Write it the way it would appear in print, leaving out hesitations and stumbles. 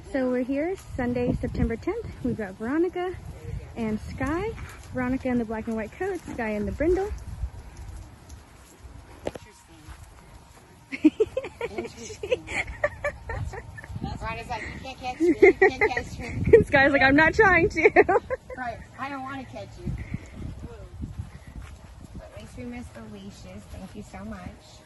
So we're here Sunday, September 10th. We've got Veronica and Skye. Veronica in the black and white coat, Skye in the brindle. Interesting. Veronica's like, you can't catch me, you can't catch me. And Skye's like, I'm not trying to. Right, I don't want to catch you. But at least we missed the leashes. Thank you so much.